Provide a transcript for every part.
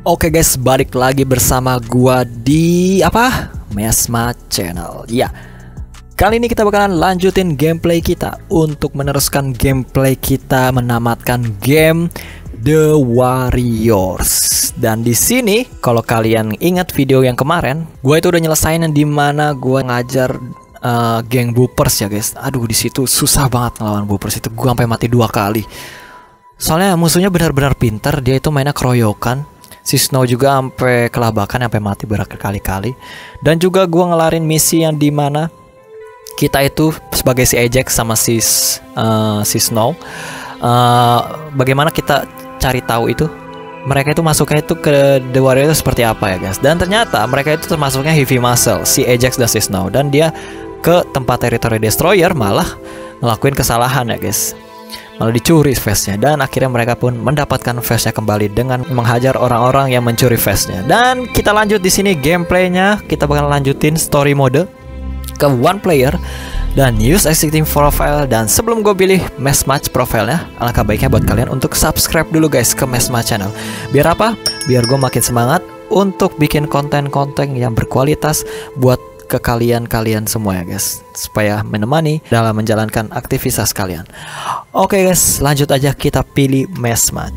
Oke guys, balik lagi bersama gua di Mesma Channel. Ya, kali ini kita bakalan lanjutin gameplay kita untuk meneruskan gameplay kita menamatkan game The Warriors. Dan di sini, kalau kalian ingat video yang kemarin, gua itu udah nyelesain di mana gua ngajar geng Boopers ya guys. Aduh, di situ susah banget ngelawan Boopers itu. Gua sampai mati 2 kali. Soalnya musuhnya benar-benar pintar, dia itu mainnya keroyokan. Si Snow juga sampai kelabakan, sampai mati berkali-kali. Dan juga gua ngelarin misi yang dimana kita itu sebagai si Ajax sama si Snow, bagaimana kita cari tahu itu mereka itu masuknya itu ke The Warrior itu seperti apa ya guys. Dan ternyata mereka itu termasuknya Heavy Muscle, si Ajax dan si Snow. Dan dia ke tempat Territory Destroyer malah ngelakuin kesalahan ya guys, malah dicuri vestnya. Dan akhirnya mereka pun mendapatkan vestnya kembali dengan menghajar orang-orang yang mencuri vestnya. Dan kita lanjut di sini gameplaynya. Kita bakal lanjutin story mode ke one player dan use existing profile. Dan sebelum gue pilih Mesma profile-nya, alangkah baiknya buat kalian untuk subscribe dulu guys ke Mesma channel. Biar apa? Biar gue makin semangat untuk bikin konten-konten yang berkualitas buat ke kalian semua ya guys, supaya menemani dalam menjalankan aktivitas kalian. Oke guys, lanjut aja, kita pilih Mesma.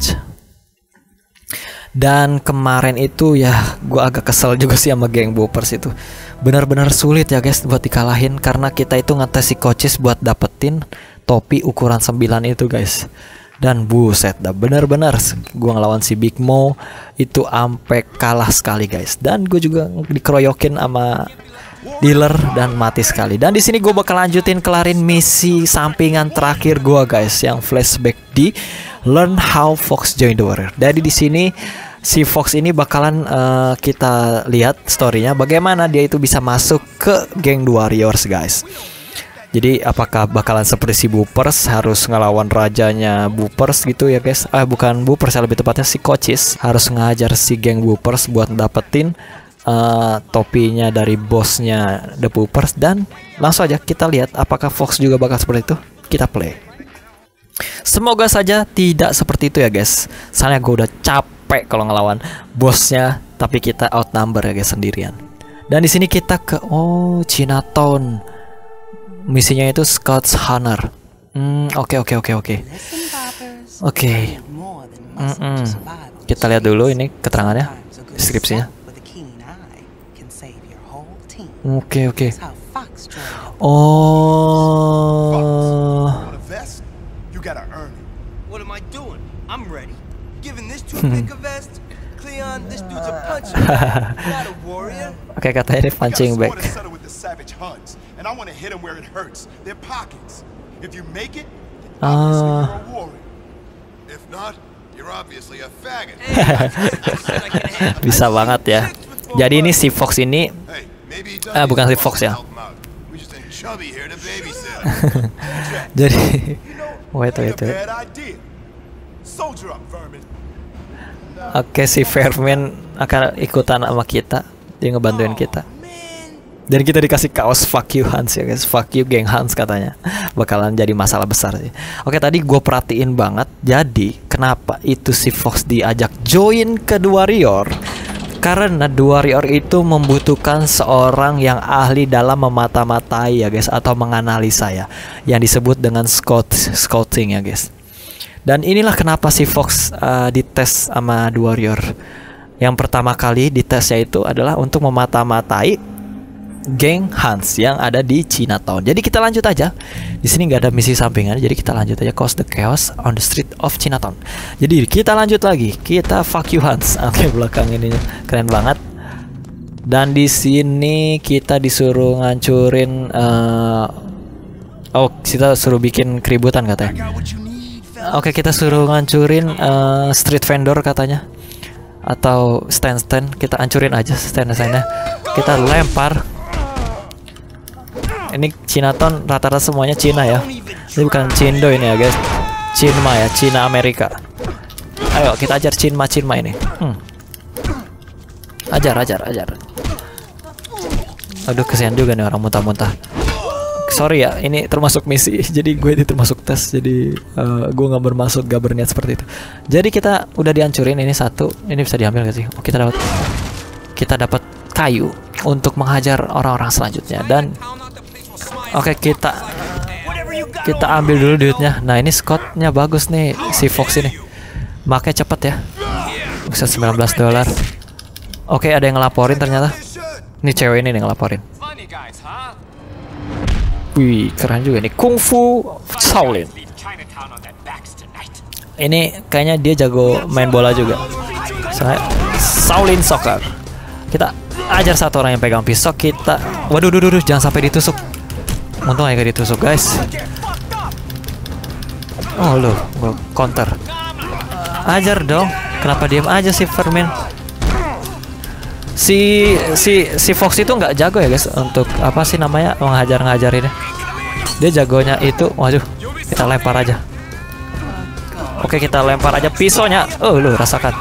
Dan kemarin itu ya gue agak kesel juga sih sama geng Boopers itu. Benar-benar sulit ya guys buat dikalahin, karena kita itu ngetes si Coaches buat dapetin topi ukuran 9 itu guys. Dan buset dah, benar-benar gue ngelawan si Big Mo itu ampe kalah sekali guys. Dan gue juga dikeroyokin sama dealer dan mati sekali. Dan di sini gue bakal lanjutin kelarin misi sampingan terakhir gue guys, yang flashback di Learn How Fox Join the Warrior. Jadi di sini si Fox ini bakalan kita lihat storynya bagaimana dia itu bisa masuk ke geng The Warriors guys. Jadi apakah bakalan seperti si Boopers harus ngelawan rajanya Boopers gitu ya guys. Bukan Boopers, lebih tepatnya si Coaches harus ngajar si geng Boopers buat dapetin topinya dari bosnya The Boopers. Dan langsung aja kita lihat apakah Fox juga bakal seperti itu. Kita play. Semoga saja tidak seperti itu ya guys. Soalnya gue udah capek kalau ngelawan bosnya, tapi kita outnumber ya guys, sendirian. Dan di sini kita ke Chinatown. Misinya itu Scouts Hunter. Oke. Kita lihat dulu ini keterangannya, deskripsinya. Oke. Oke, katanya ini punching bag. Bisa banget ya. Jadi ini si Fox ini bukan si Fox ya. Jadi wait. Oke, si Vermin akan ikutan sama kita. Dia ngebantuin kita. Dan kita dikasih kaos fuck you Hans ya guys. Fuck you geng Hans katanya. Bakalan jadi masalah besar sih. Oke, tadi gue perhatiin banget. Jadi kenapa itu si Fox diajak join ke The Warrior? Karena The Warrior itu membutuhkan seorang yang ahli dalam memata-matai ya guys, atau menganalisa ya, yang disebut dengan scouting ya guys. Dan inilah kenapa si Fox dites sama The Warrior. Yang pertama kali ditesnya itu adalah untuk memata-matai geng Hans yang ada di Chinatown. Jadi kita lanjut aja. Di sini nggak ada misi sampingan, jadi kita lanjut aja. Cause the chaos on the street of Chinatown. Jadi kita lanjut lagi. Kita fuck you Hans. Oke, belakang ini keren banget. Dan di sini kita disuruh ngancurin. Kita suruh bikin keributan katanya. Oke, kita suruh ngancurin street vendor katanya, atau stand. Kita hancurin aja stand-standnya. Kita lempar. Ini Chinatown rata-rata semuanya Cina ya. Ini bukan Cindo ini ya guys. Cinma ya, Cina Amerika. Ayo kita ajar Cinma ini. Ajar. Aduh, kesian juga nih orang muntah-muntah. Sorry ya, ini termasuk misi. Jadi gue ini termasuk tes, jadi gue gak bermaksud, gak berniat seperti itu. Jadi kita udah dihancurin, ini satu, ini bisa diambil gak sih? Oh, kita dapat kayu untuk menghajar orang-orang selanjutnya. Dan oke, kita ambil dulu duitnya. Nah ini Scottnya bagus nih, si Fox ini, makanya cepet ya, bisa $19. Oke, ada yang ngelaporin ternyata. Ini cewek ini yang ngelaporin. Wih, keren juga nih, Kung Fu Shaolin. Ini kayaknya dia jago main bola juga. Soalnya Shaolin Soccer. Kita ajar satu orang yang pegang pisau. Kita, waduh, jangan sampai ditusuk. Untung aja gak ditusuk, guys. Oh loh, gua counter. Ajar dong. Kenapa diam aja sih, Fermin? Si Fox itu nggak jago ya guys untuk apa sih namanya, ngajar ini. Dia jagonya itu, waduh, kita lempar aja. Oke, kita lempar aja pisaunya. Oh lu rasakan.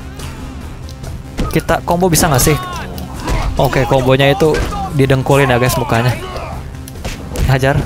Kita combo bisa nggak sih? Oke, kombonya itu didengkulin ya guys mukanya. Hajar.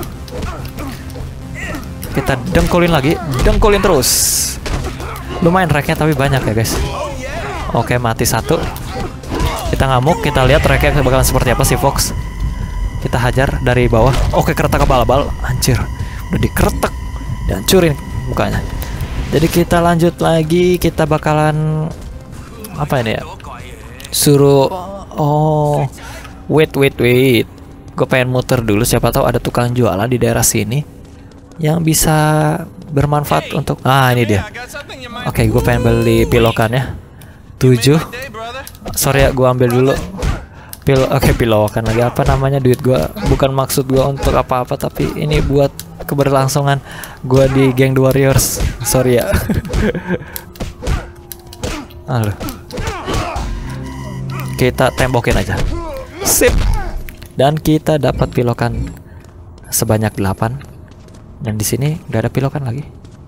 Kita dengkulin lagi, dengkulin terus. Lumayan reknya tapi banyak ya guys. Oke, mati satu. Kita ngamuk, kita lihat reknya bakalan seperti apa si Fox. Kita hajar dari bawah. Oke, keretak abal-abal. Anjir, udah dikeretak dan hancurin mukanya. Jadi kita lanjut lagi, kita bakalan apa ini ya? Suruh, oh, wait. Gue pengen muter dulu, siapa tahu ada tukang jualan di daerah sini yang bisa bermanfaat untuk. Ah, ini dia. Oke, gue pengen beli pilokan ya. 7. Sorry ya, gue ambil dulu. Oke, pilokan lagi, apa namanya, duit gue. Bukan maksud gue untuk apa-apa, tapi ini buat keberlangsungan gue di geng The Warriors. Sorry ya. Halo. Kita tembokin aja. Sip. Dan kita dapat pilokan sebanyak 8. Dan di sini nggak ada pilokan lagi.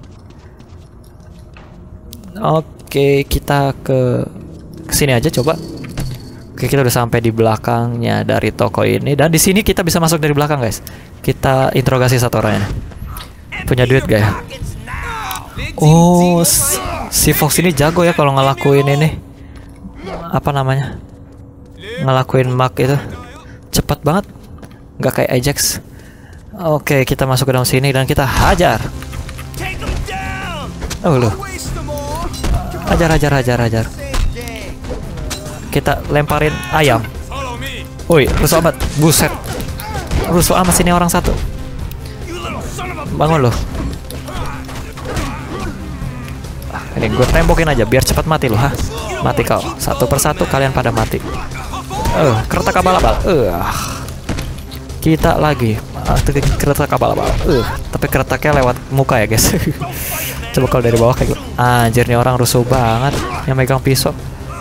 Oke, kita ke sini aja coba. Oke, kita udah sampai di belakangnya dari toko ini, dan di sini kita bisa masuk dari belakang guys. Kita interogasi satu orangnya. Punya duit gak ya? Oh, si Fox ini jago ya kalau ngelakuin ini. Apa namanya? Ngelakuin mark itu. Cepat banget. Nggak kayak Ajax. Oke, kita masuk ke dalam sini dan kita hajar. Oh loh. Hajar. Kita lemparin ayam. Woi, rusuh amat. Buset. Rusuh amat sini orang satu. Bangun loh. Ini gue tembokin aja biar cepat mati loh, ha. Mati kau. Satu persatu kalian pada mati. Keretak abal-abal. Kita lagi. Keretak abal-abal. Tapi keretaknya lewat muka ya guys. Coba kalau dari bawah kayak gitu. Anjir, nih orang rusuh banget yang megang pisau.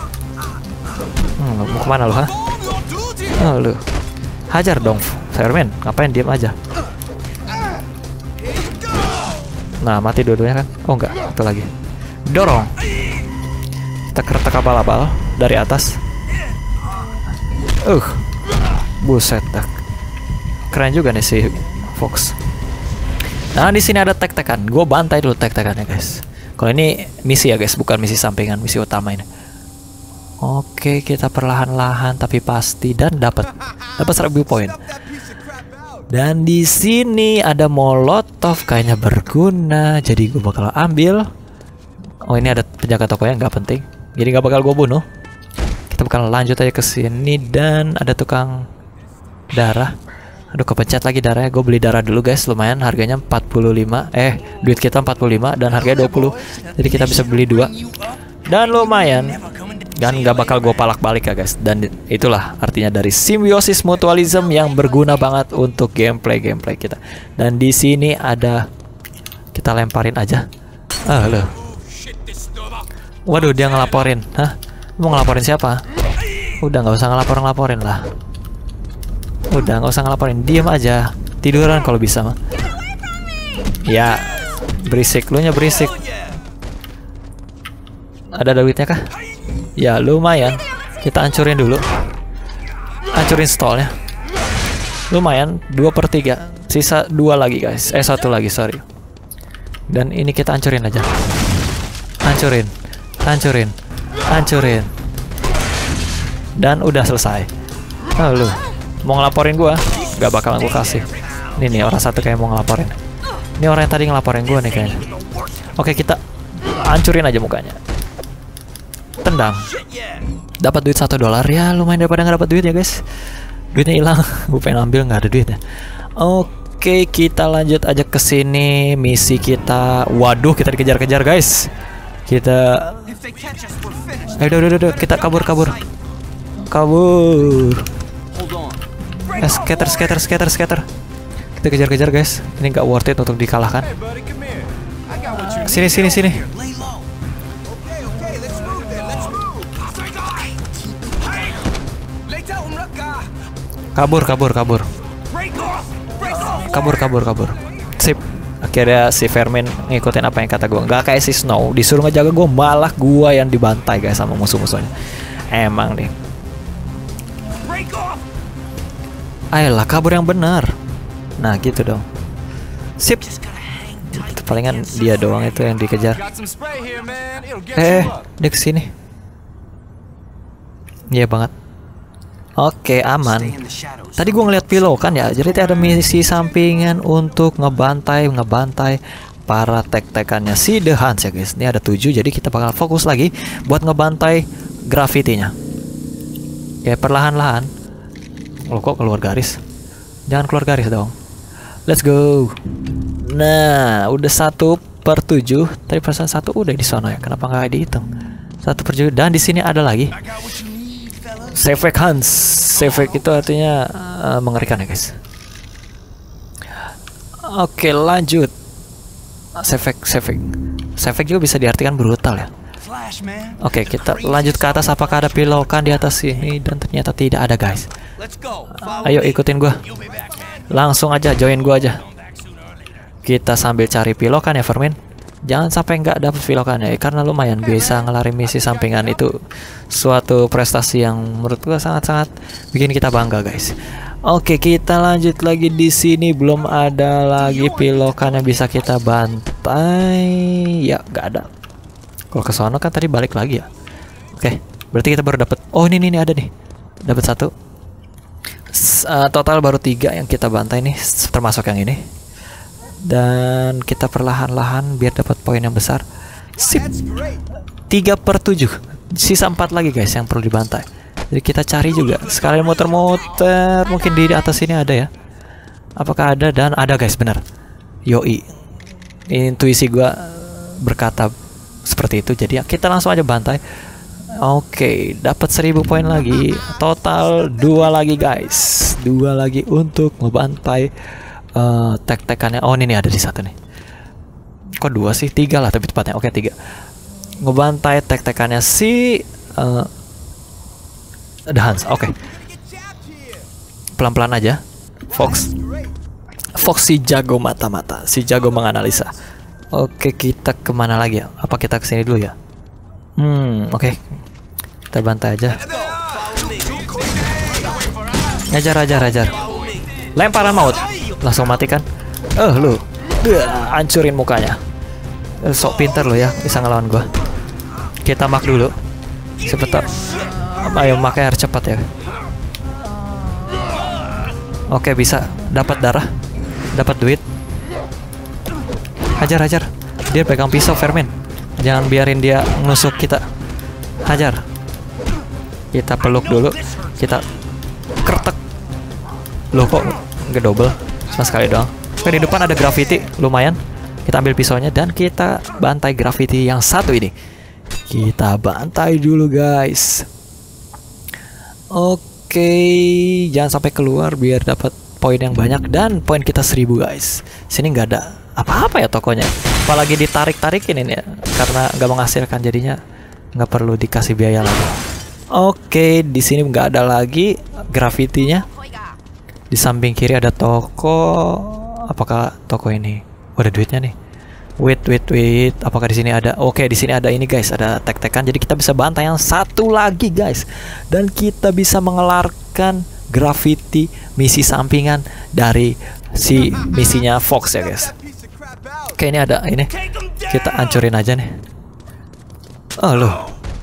Mau kemana lu, ha? Oh lu. Hajar dong, Fireman. Ngapain diam aja? Nah, mati dua-duanya kan? Oh enggak, satu lagi. Dorong. Kita keretak abal-abal dari atas. Buset dah. Keren juga nih si Fox. Nah, di sini ada tek-tekan. Gue bantai dulu tek-tekannya, guys. Kalau ini misi ya, guys, bukan misi sampingan, misi utama ini. Oke, kita perlahan-lahan tapi pasti dan dapat 1000 poin. Dan di sini ada molotov, kayaknya berguna, jadi gue bakal ambil. Oh, ini ada penjaga tokonya, nggak penting. Jadi nggak bakal gue bunuh. Kita bakal lanjut aja ke sini dan ada tukang darah. Aduh, kepencet lagi darahnya. Gue beli darah dulu guys, lumayan harganya 45. Duit kita 45 dan harganya 20. Jadi kita bisa beli 2. Dan lumayan. Dan nggak bakal gue palak balik ya guys. Dan itulah artinya dari simbiosis mutualism yang berguna banget untuk gameplay kita. Dan di sini ada, kita lemparin aja. Loh. Waduh, dia ngelaporin. Hah? Mau ngelaporin siapa? Udah nggak usah ngelaporin lah. Udah nggak usah ngelaporin, diam aja, tiduran kalau bisa mah. Ya, berisik, lu nya berisik. Ada duitnya kah? Ya lumayan. Kita hancurin dulu. Hancurin stallnya. Lumayan, 2/3. Sisa 2 lagi guys. 1 lagi, sorry. Dan ini kita hancurin aja. Hancurin. Hancurin. Hancurin. Dan udah selesai. Oh, lu mau ngelaporin gua? Gak bakalan gua kasih. Ini nih orang satu kayak mau ngelaporin. Ini orang yang tadi ngelaporin gua nih kayaknya. Oke, kita hancurin aja mukanya. Tendang. Dapat duit $1 ya, lumayan daripada nggak dapat duit ya guys. Duitnya hilang. Gue pengen ambil, nggak ada duitnya. Oke, kita lanjut aja ke sini. Misi kita. Waduh, kita dikejar-kejar guys. Kita. Udah, kita kabur. Scatter. Kita kejar-kejar guys. Ini nggak worth it untuk dikalahkan. Sini. Kabur. Sip. Akhirnya si Vermin ngikutin apa yang kata gue. Nggak kayak si Snow, disuruh ngejaga gue, malah gue yang dibantai guys sama musuh-musuhnya. Emang nih. Ayolah, kabur yang benar. Nah gitu dong. Sip. Itu palingan dia doang itu yang dikejar. Dia kesini. Iya banget. Oke, aman. Tadi gue ngeliat pillow kan ya. Jadi ada misi sampingan untuk ngebantai para tek-tekannya si The Hans ya guys. Ini ada 7, jadi kita bakal fokus lagi buat ngebantai grafitinya. Ya perlahan-lahan. Lo kok keluar garis? Jangan keluar garis dong. Let's go. Nah, udah 1/7. Tadi persen 1 udah di sana ya. Kenapa nggak dihitung? 1/7. Dan di sini ada lagi. Sevek Hans. Sevek itu artinya mengerikan ya guys. Oke, lanjut. Sevek juga bisa diartikan brutal ya. Oke, kita lanjut ke atas. Apakah ada pilokan di atas sini? Dan ternyata tidak ada guys. Ayo ikutin gua. Langsung aja join gua aja. Kita sambil cari pilokan ya Vermin. Jangan sampai nggak dapet pilokannya ya, karena lumayan bisa ngelari misi sampingan. Itu suatu prestasi yang menurut gua sangat-sangat bikin kita bangga guys. Oke, kita lanjut lagi di sini. Belum ada lagi pilokan yang bisa kita bantai. Ya nggak ada. Kalau ke sono kan tadi balik lagi ya. Oke, berarti kita baru dapat. Oh ini ada nih. Dapat 1. Total baru 3 yang kita bantai nih, termasuk yang ini. Dan kita perlahan-lahan biar dapat poin yang besar. Sip. 3/7. Sisa 4 lagi guys yang perlu dibantai. Jadi kita cari juga. Sekalian muter-muter. Mungkin di atas sini ada ya. Apakah ada? Dan ada guys, benar. Yoi. Intuisi gua berkata seperti itu. Jadi ya, kita langsung aja bantai. Oke, dapat 1000 poin lagi. Total 2 lagi guys. 2 lagi untuk ngebantai tek-tekannya. Oh ini ada di 1 nih. Kok 2 sih? 3 lah tapi tepatnya. Oke 3. Ngebantai tek-tekannya si The Hans. Oke. Pelan-pelan aja. Fox si jago mata-mata. Si jago menganalisa. Oke, kita kemana lagi ya? Apa kita kesini dulu ya? Oke. Kita bantai aja. Ajar. Lemparan maut. Langsung matikan. Lu hancurin mukanya. Sok pinter lo ya, bisa ngelawan gua. Kita mak dulu. Sebentar. Ayo makanya harus cepat ya. Oke, bisa dapat darah. Dapat duit. Hajar. Dia pegang pisau Vermin. Jangan biarin dia nusuk kita. Hajar. Kita peluk dulu. Kita kertek. Loh kok nggak double? Cuma sekali doang. Oke, di depan ada graffiti, lumayan. Kita ambil pisaunya dan kita bantai graffiti yang 1 ini. Kita bantai dulu guys. Oke, jangan sampai keluar biar dapat poin yang banyak. Dan poin kita 1000 guys. Sini nggak ada apa-apa ya tokonya. Apalagi ditarik-tarikin ini ya, karena nggak menghasilkan, jadinya nggak perlu dikasih biaya lagi. Oke, di sini nggak ada lagi graffitinya. Di samping kiri ada toko. Apakah toko ini? Oh, ada duitnya nih. Wait. Apakah di sini ada? Oke, di sini ada ini guys, ada tek-tekan. Jadi kita bisa bantai yang 1 lagi guys. Dan kita bisa mengelarkan graffiti misi sampingan dari si misinya Fox ya guys. Oke, ini ada ini. Kita hancurin aja nih. Oh loh.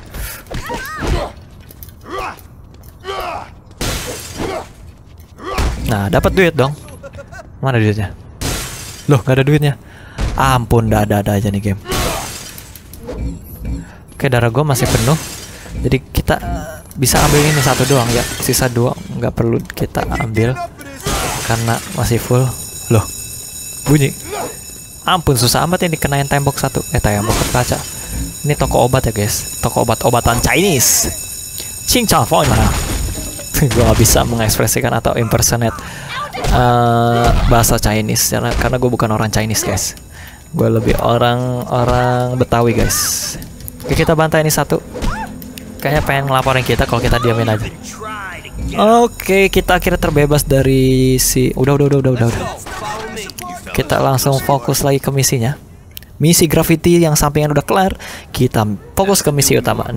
Nah, dapat duit dong. Mana duitnya? Loh, gak ada duitnya. Ampun, ada aja nih game. Oke, darah gue masih penuh. Jadi kita bisa ambil ini satu doang ya. Sisa 2 nggak perlu kita ambil karena masih full. Loh, bunyi. Ampun, susah amat ini kenain tembok satu. Tembok kaca. Ini toko obat ya guys. Toko obat-obatan Chinese. Cincang phone mana? Gue gak bisa mengekspresikan atau impersonate bahasa Chinese karena gue bukan orang Chinese guys. Gue lebih orang Betawi guys. Oke, kita bantai ini satu. Kayaknya pengen ngelaporin kita kalau kita diamin aja. Oke, kita akhirnya terbebas dari si. Udah. Kita langsung fokus lagi ke misinya. Misi graffiti yang sampingan udah kelar. Kita fokus ke misi utama.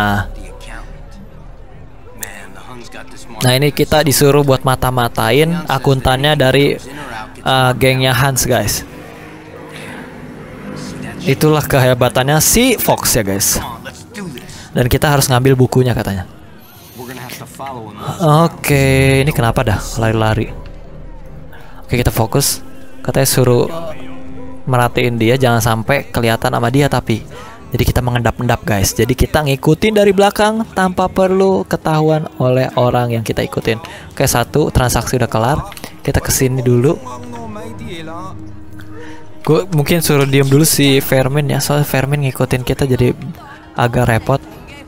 Nah ini kita disuruh buat mata-matain akuntannya dari gengnya Hans guys. Itulah kehebatannya si Fox ya guys. Dan kita harus ngambil bukunya katanya. Oke, ini kenapa dah lari-lari? Oke, kita fokus. Katanya suruh merhatiin dia, jangan sampai kelihatan sama dia tapi. Jadi kita mengendap-endap guys. Jadi kita ngikutin dari belakang tanpa perlu ketahuan oleh orang yang kita ikutin. Oke, satu transaksi udah kelar. Kita kesini dulu. Gue mungkin suruh diem dulu si Vermin ya. Soalnya Vermin ngikutin kita jadi agak repot.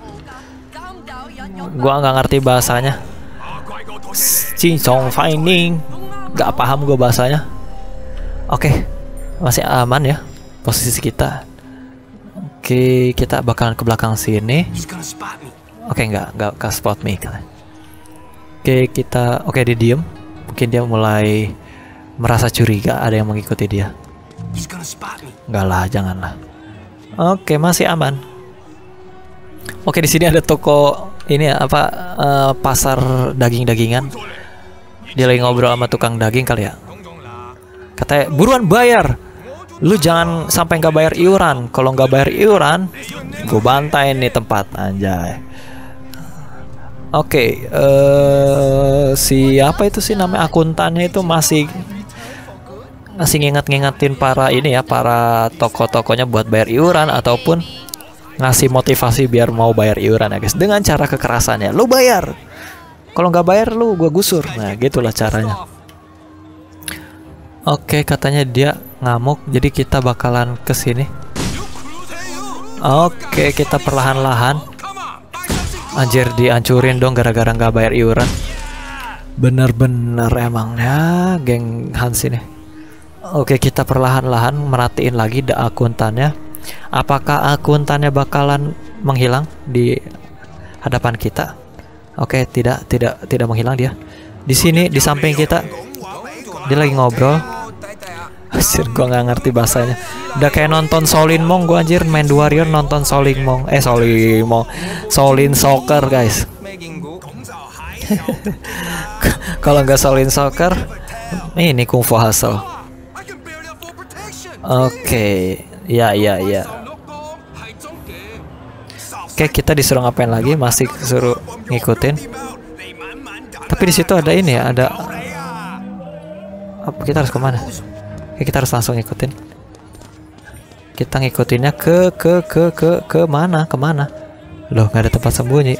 Gue nggak ngerti bahasanya. Cincong finding. Gak paham gue bahasanya. Oke, masih aman ya posisi kita. Oke, kita bakalan ke belakang sini. Oke, nggak ke spot me. Oke, dia diem. Mungkin dia mulai merasa curiga ada yang mengikuti dia. Enggak lah, janganlah. Oke, masih aman. Oke, di sini ada toko ini ya, pasar daging-dagingan. Dia lagi ngobrol sama tukang daging kali ya. Katanya, buruan bayar. Lu jangan sampai nggak bayar iuran. Kalau nggak bayar iuran, gue bantai nih tempat anjay. Oke, siapa itu sih namanya akuntannya itu masih ngingetin para ini ya, para toko-tokonya buat bayar iuran ataupun ngasih motivasi biar mau bayar iuran ya guys. Dengan cara kekerasannya, lu bayar. Kalau nggak bayar lu gue gusur. Nah, gitulah caranya. Oke, katanya dia ngamuk, jadi kita bakalan ke sini. Oke, kita perlahan-lahan. Anjir, dihancurin dong gara-gara nggak bayar iuran. Bener-bener emangnya geng Hans ini. Oke, kita perlahan-lahan merhatiin lagi akuntannya. Apakah akuntannya bakalan menghilang di hadapan kita? Oke, tidak menghilang dia. Di sini di samping kita. Dia lagi ngobrol. Anjir, gue nggak ngerti bahasanya. Udah kayak nonton Shaolin Monk gue anjir, main The Warrior nonton Shaolin Monk. Shaolin Soccer guys. Kalau nggak Shaolin Soccer, ini Kung Fu Hustle. Oke, ya. Oke, kita disuruh ngapain lagi? Masih suruh ngikutin. Tapi di situ ada ini ya, ada. Kita harus kemana? Oke, kita harus langsung ngikutin. Kita ngikutinnya ke mana? Loh, nggak ada tempat sembunyi.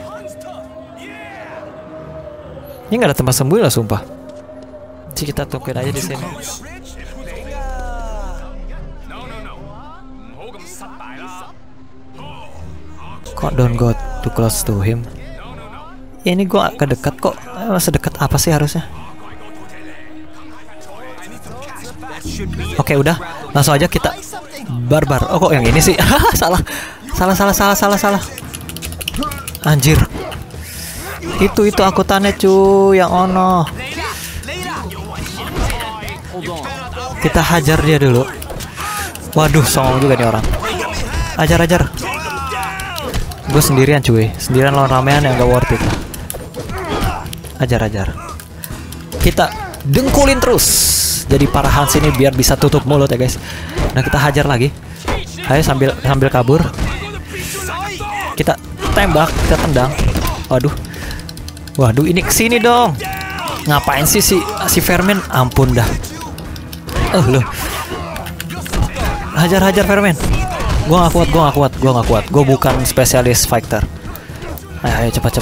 Ini nggak ada tempat sembunyi lah, sumpah. Jadi kita tungguin aja di sini. Kok don't go too close to him? Ya, ini gua agak dekat kok. Sedekat apa sih harusnya? Oke, udah langsung aja kita barbar. Oh, kok yang ini sih? salah. Anjir, itu akuntannya cuy yang ono. Kita hajar dia dulu. Waduh, songong juga nih orang. Ajar. Gue sendirian cuy, sendirian lawan ramean yang gak worth it. Ajar. Kita dengkulin terus. Jadi para Hans ini biar bisa tutup mulut ya guys. Nah kita hajar lagi. Ayo sambil kabur. Kita tembak, kita tendang. Waduh ini kesini dong. Ngapain sih si Vermin? Ampun dah. Loh. Hajar Vermin. Gua nggak kuat. Gua bukan spesialis fighter. Ayo cepat.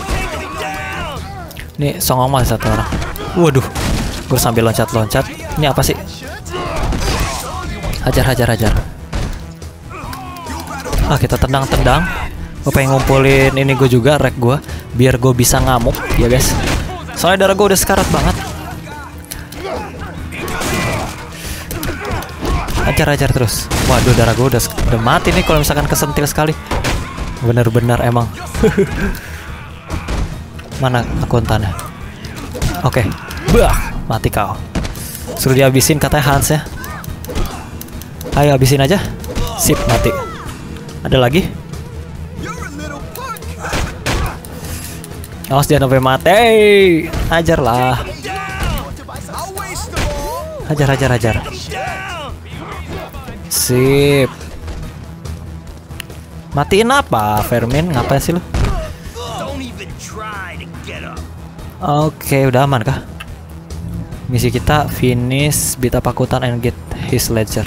Nih songong mal satu orang. Waduh. Gue sambil loncat. Ini apa sih? Hajar. Kita tendang. Gue pengen ngumpulin ini gue juga, rek gue, biar gue bisa ngamuk ya guys. Soalnya darah gue udah sekarat banget. Hajar terus. Waduh, darah gue udah mati nih kalau misalkan kesentil sekali. Bener-bener emang. Mana akuntannya? Oke. Bah, mati kau. Suruh dihabisin katanya Hans ya. Ayo habisin aja. Sip, mati. Ada lagi? Awas jangan sampai mati. Hajarlah. Hajar. Sip. Matiin apa, Vermin? Ngapain sih lu? Oke, udah aman kah? Misi kita finish beat up akuntan and get his ledger.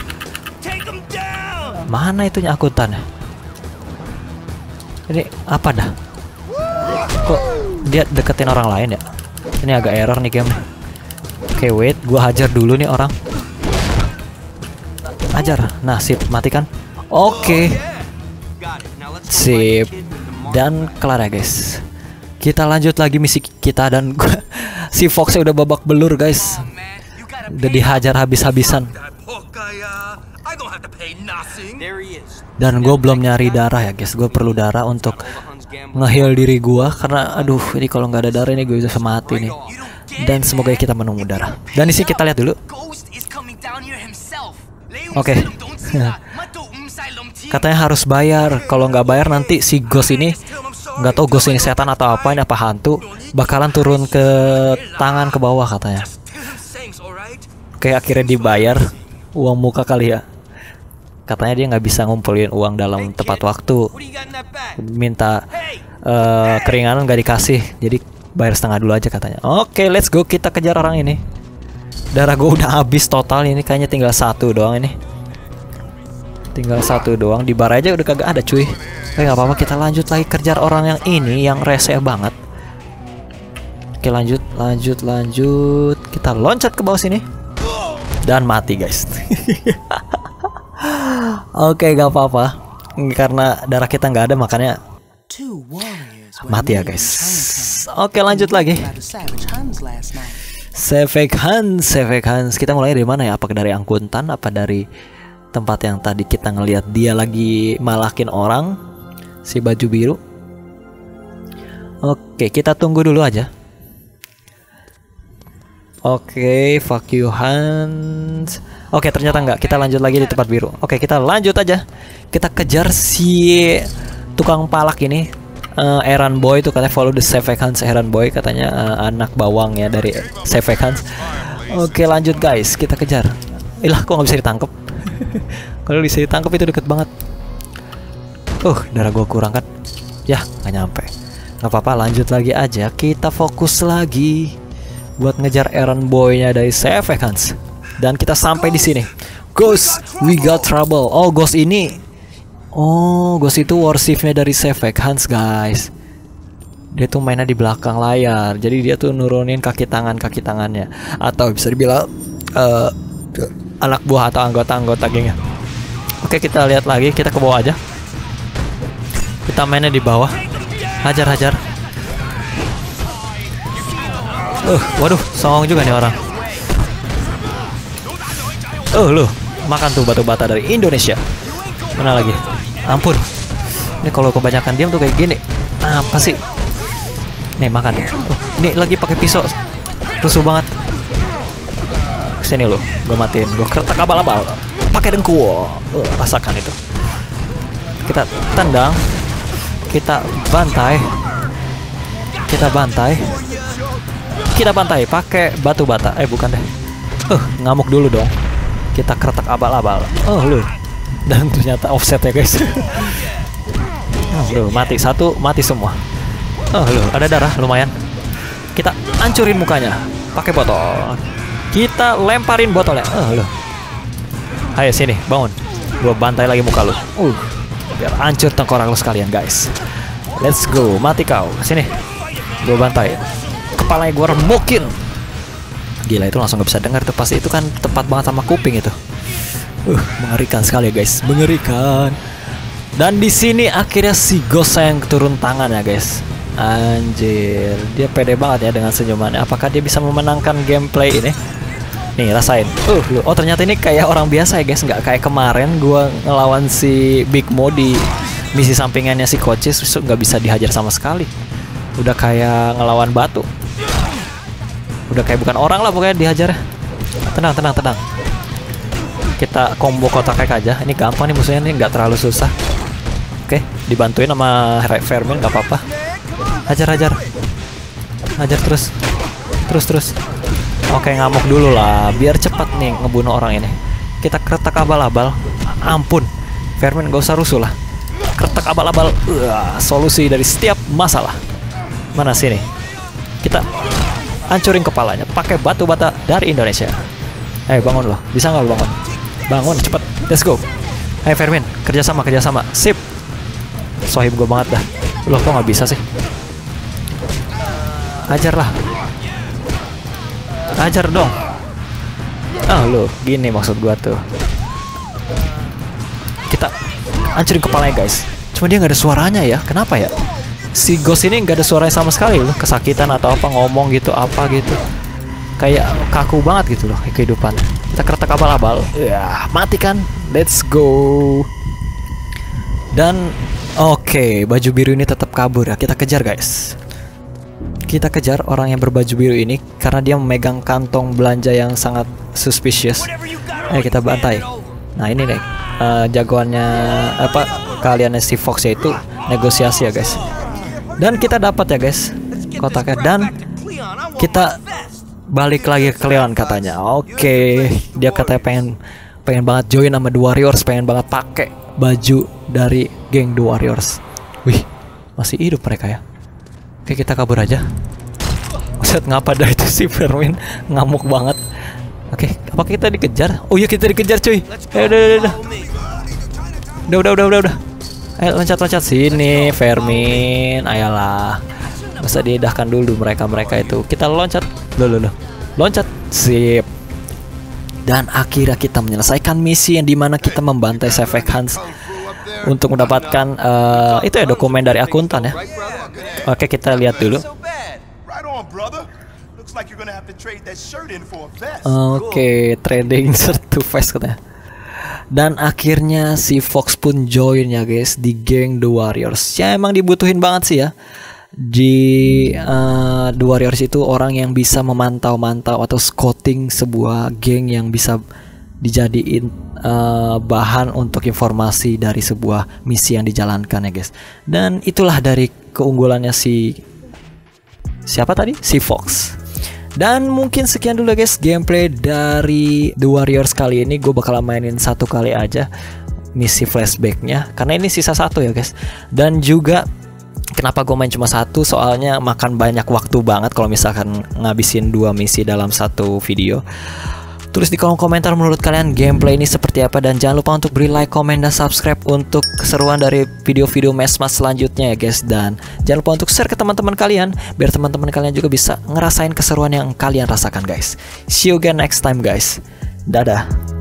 Mana itunya akuntan? Ini apa dah? Kok dia deketin orang lain ya? Ini agak error nih game. Oke, wait, gua hajar dulu nih orang. Hajar. Nah, sip, matikan. Oke. Sip. Dan kelar ya, guys. Kita lanjut lagi misi kita dan si Foxnya udah babak belur, guys. Udah dihajar habis-habisan. Dan gue belum nyari darah ya guys. Gue perlu darah untuk nge-heal diri gue, karena aduh ini kalau nggak ada darah ini gue bisa mati nih. Dan semoga kita menunggu darah. Dan di sini kita lihat dulu. Oke. Katanya harus bayar. Kalau nggak bayar nanti si ghost ini, nggak tahu ghost ini setan atau apa, ini apa hantu, bakalan turun ke tangan ke bawah katanya. Oke, akhirnya dibayar uang muka kali ya. Katanya dia nggak bisa ngumpulin uang dalam tepat waktu. Minta keringanan nggak dikasih, jadi bayar setengah dulu aja katanya. Oke, let's go, kita kejar orang ini. Darah gue udah habis total ini, kayaknya tinggal satu doang ini. Tinggal satu doang, di bar aja udah kagak ada cuy. Nggak apa-apa, kita lanjut lagi kejar orang yang ini, yang rese banget. Oke, lanjut. Kita loncat ke bawah sini. Dan mati guys. Oke, gak apa-apa. Karena darah kita nggak ada, makanya mati ya guys. Oke, lanjut lagi. Savage Hans. Kita mulai dari mana ya? Apa dari akuntan? Apa dari tempat yang tadi kita ngelihat dia lagi malakin orang, si baju biru? Oke, kita tunggu dulu aja. Oke, fuck you Hans. Oke, ternyata enggak. Kita lanjut lagi di tempat biru. Oke, kita lanjut aja. Kita kejar si tukang palak ini. Errand Boy itu katanya follow the Savage Hans Errand Boy, katanya anak bawang ya dari Savage Hans. Oke, lanjut guys, kita kejar. Ilah, kok nggak bisa ditangkap? Kalau bisa ditangkap itu deket banget. Darah gua kurang kan? Ya, nggak nyampe. Nggak apa-apa, lanjut lagi aja. Kita fokus lagi buat ngejar errand boy-nya dari Savage Hans. Dan kita sampai di sini. Ghost, we got trouble. Ghost ini. Ghost itu warships-nya dari Savage Hans, guys. Dia tuh mainnya di belakang layar. Jadi dia tuh nurunin kaki tangannya. Atau bisa dibilang anak buah atau anggota-anggota gengnya. Oke, kita lihat lagi. Kita ke bawah aja. Kita mainnya di bawah. Hajar. Waduh, songong juga nih orang. Loh, makan tuh batu bata dari Indonesia. Mana lagi? Ampun. Ini kalau kebanyakan diam tuh kayak gini. Apa sih? Nih, makan. Ini lagi pakai pisau. Rusuh banget. Sini lo, gue matiin. Gue kertak abal-abal. Pakai dengkul. Rasakan itu. Kita tendang. Kita bantai. Kita bantai pakai batu bata. Bukan deh. Ngamuk dulu dong. Kita kretek abal-abal. Oh lu. Dan ternyata offset ya guys. Oh lu, mati satu, mati semua. Oh lu, ada darah lumayan. Kita hancurin mukanya pakai botol. Kita lemparin botolnya. Oh lu. Ayo sini, bangun. Gua bantai lagi muka lu. Biar hancur tengkorak lu sekalian guys. Let's go, mati kau. Sini. Gua bantai. Kepalanya gua remukin. Gila, itu langsung gak bisa dengar tuh, pasti itu kan tepat banget sama kuping itu. Mengerikan sekali ya guys, mengerikan. Dan di sini akhirnya si Ghost yang turun tangan ya guys. Anjir, dia pede banget ya dengan senyumannya. Apakah dia bisa memenangkan gameplay ini? Nih rasain. Oh ternyata ini kayak orang biasa ya guys, nggak kayak kemarin gua ngelawan si Big Mo di misi sampingannya si Coaches, nggak bisa dihajar sama sekali. Udah kayak ngelawan batu. Udah kayak bukan orang lah pokoknya dihajar. Tenang. Kita combo kotak kayak aja. Ini gampang nih musuhnya nih, nggak terlalu susah. Oke, dibantuin sama Vermin nggak apa-apa. Hajar terus. Oke, ngamuk dulu lah, biar cepat nih ngebunuh orang ini. Kita kretek abal-abal. Ampun, Vermin gak usah rusuh lah. Kretek abal-abal. Solusi dari setiap masalah. Mana sini? Kita hancurin kepalanya pakai batu bata dari Indonesia. Bangun loh, bisa nggak lo bangun? Bangun cepet, let's go. Vermin, kerjasama. Sip. Sohib gue banget dah. Loh kok nggak bisa sih? Ajar dong. Loh, gini maksud gua tuh. Kita hancurin kepalanya guys. Cuma dia nggak ada suaranya ya. Kenapa ya? Si Ghost ini nggak ada suaranya sama sekali loh. Kesakitan atau apa, ngomong gitu apa gitu. Kayak kaku banget gitu loh kehidupan. Kita kretek abal-abal. Mati kan? Let's go. Dan oke, baju biru ini tetap kabur ya. Kita kejar guys. Kita kejar orang yang berbaju biru ini karena dia memegang kantong belanja yang sangat suspicious. Kita bantai. Nah ini nih jagoannya kalian si Fox yaitu negosiasi ya guys. Dan kita dapat ya guys kotaknya, dan kita balik lagi ke Leon katanya. Oke, dia katanya pengen banget join sama The Warriors, pengen banget pakai baju dari geng The Warriors. Wih, masih hidup mereka ya. Oke, kita kabur aja. Maksud ngapa dah itu si Vermin ngamuk banget. Oke, apa kita dikejar? Oh iya, kita dikejar cuy. Udah. Ayo loncat sini Vermin. Ayolah. Masa diedahkan dulu mereka itu. Kita loncat. Loh. Loncat. Sip. Dan akhirnya kita menyelesaikan misi yang dimana kita membantai Sefek Hans untuk mendapatkan itu ya dokumen dari akuntan ya. Oke, kita lihat dulu. Oke, trading shirt to vest katanya. Dan akhirnya si Fox pun join ya guys di geng The Warriors. Ya emang dibutuhin banget sih ya. Di The Warriors itu orang yang bisa memantau-mantau atau scouting sebuah geng yang bisa dijadiin bahan untuk informasi dari sebuah misi yang dijalankan ya guys. Dan itulah dari keunggulannya siapa tadi? Si Fox. Dan mungkin sekian dulu guys gameplay dari The Warriors kali ini. Gue bakal mainin satu kali aja misi flashbacknya karena ini sisa satu ya guys. Dan juga kenapa gue main cuma satu, soalnya makan banyak waktu banget kalau misalkan ngabisin 2 misi dalam satu video. Tulis di kolom komentar menurut kalian gameplay ini seperti apa, dan jangan lupa untuk beri like, komen, dan subscribe untuk keseruan dari video-video Mesmas selanjutnya ya guys. Dan jangan lupa untuk share ke teman-teman kalian biar teman-teman kalian juga bisa ngerasain keseruan yang kalian rasakan guys. See you again next time guys. Dadah.